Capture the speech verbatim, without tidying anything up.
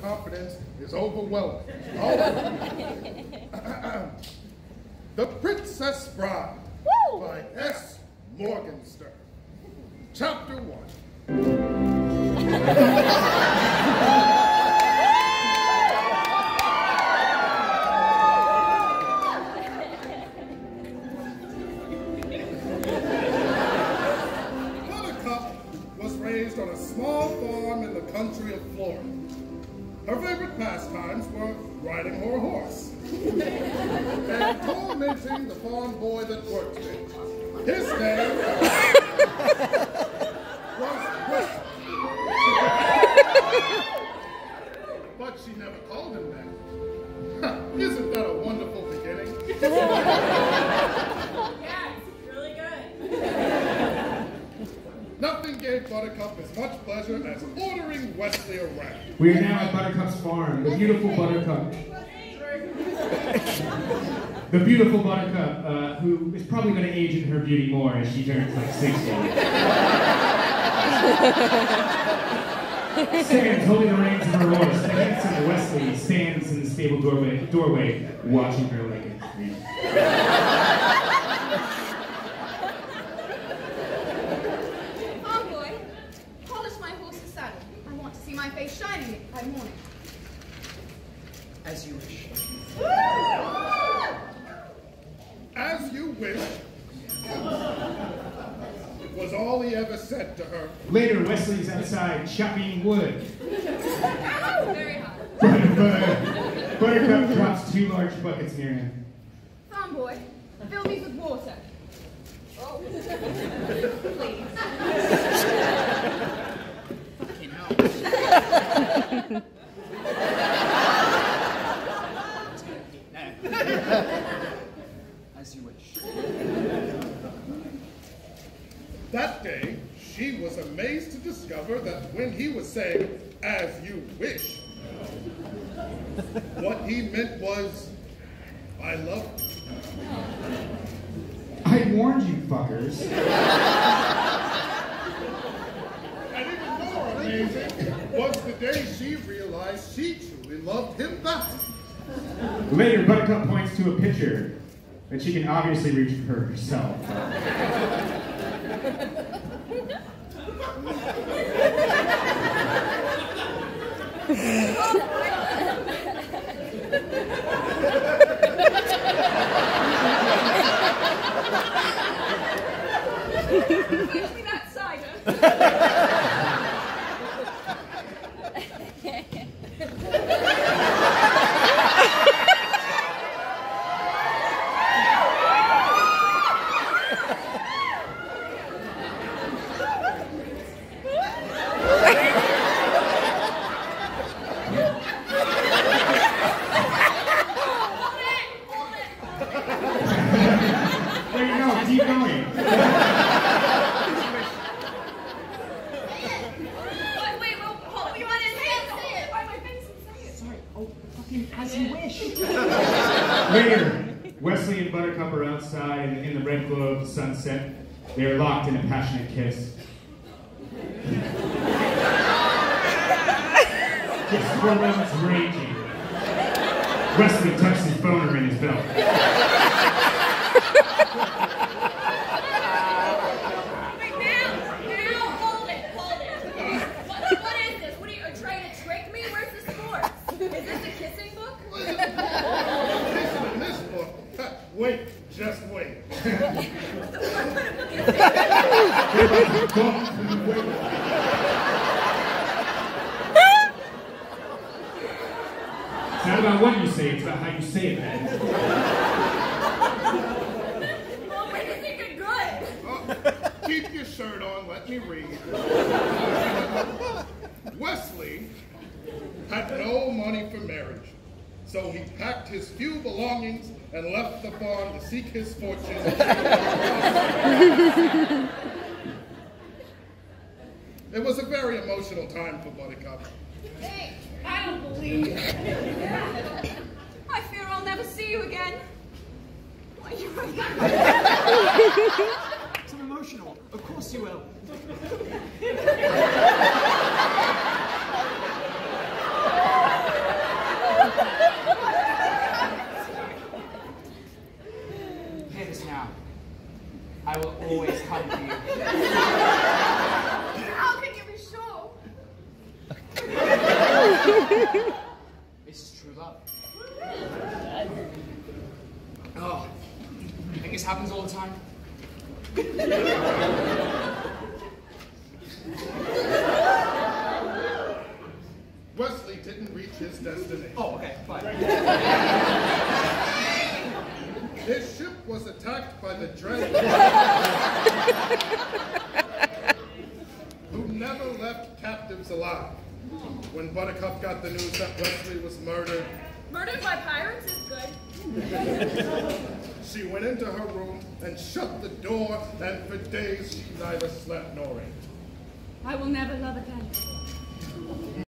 confidence is overwhelming. Oh. The Princess Bride Woo! By S. Morganstern. Chapter one. On a small farm in the country of Florida. Her favorite pastimes were riding her horse and tormenting the farm boy that worked there. His name was Whistle. But she never called him that. Isn't that a wonderful beginning? Nothing gave Buttercup as much pleasure as ordering Wesley around. We are now at Buttercup's farm, the beautiful Buttercup. The beautiful Buttercup, uh, who is probably going to age in her beauty more as she turns like sixty. Stands holding the reins of her horse, the handsome Wesley stands in the stable doorway, doorway watching her like a dream. My face shining by morning. As you wish. As you wish. It was all he ever said to her. Later, Wesley's outside chopping wood. Very hot. Butter, Buttercup drops two large buckets near him. Farm boy, fill these with water. Oh. Please. As you wish. That day, she was amazed to discover that when he was saying, as you wish, what he meant was, I love you. I warned you, fuckers. And even more amazing was the day she realized she truly loved him back. Later, Buttercup points to a picture that she can obviously reach for herself. Give me that cider. As you wish. Later, Wesley and Buttercup are outside in, in the red glow of the sunset. They are locked in a passionate kiss. Just four moments raging. Wesley tucks his boner in his belt. Wait, now, now, hold it, hold it. What, what is this? What are you trying to trick me? Where's the sport? Is this a kissing book? Kissing in this book? Wait, just wait. It's not about what you say, it's about how you say it, man. Well, when you think it good? Oh, keep your shirt on, let me read. Wesley had no money for marriage, so he packed his few belongings and left the farm to seek his fortune. It was a very emotional time for Buttercup. Hey, I don't believe you. I fear I'll never see you again. Why, you're So emotional. Of course you will. This is true love. Oh, I think this happens all the time. Wesley didn't reach his destination. Oh, okay, fine. His ship was attacked by the dreaded who never left captives alive. When Buttercup got the news that Wesley was murdered, Murdered by pirates is good. she went into her room and shut the door, and for days she neither slept nor ate. I will never love again.